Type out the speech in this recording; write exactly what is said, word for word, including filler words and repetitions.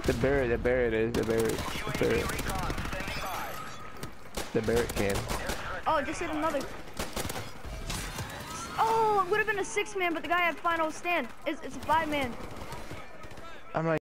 The Barrett, the Barrett is, the Barrett, the Barrett. The Barrett can. Oh, just hit another. Oh, it would have been a six man, but the guy had final stand. It's, it's a five man. I'm like.